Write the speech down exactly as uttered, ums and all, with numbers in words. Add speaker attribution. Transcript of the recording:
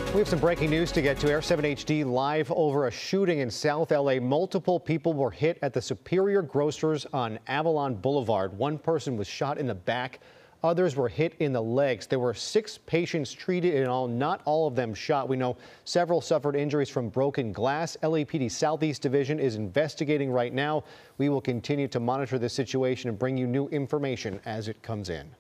Speaker 1: We have some breaking news to get to. Air seven H D live over a shooting in South L A. Multiple people were hit at the Superior Grocers on Avalon Boulevard. One person was shot in the back. Others were hit in the legs. There were six patients treated in all, not all of them shot. We know several suffered injuries from broken glass. L A P D Southeast Division is investigating right now. We will continue to monitor this situation and bring you new information as it comes in.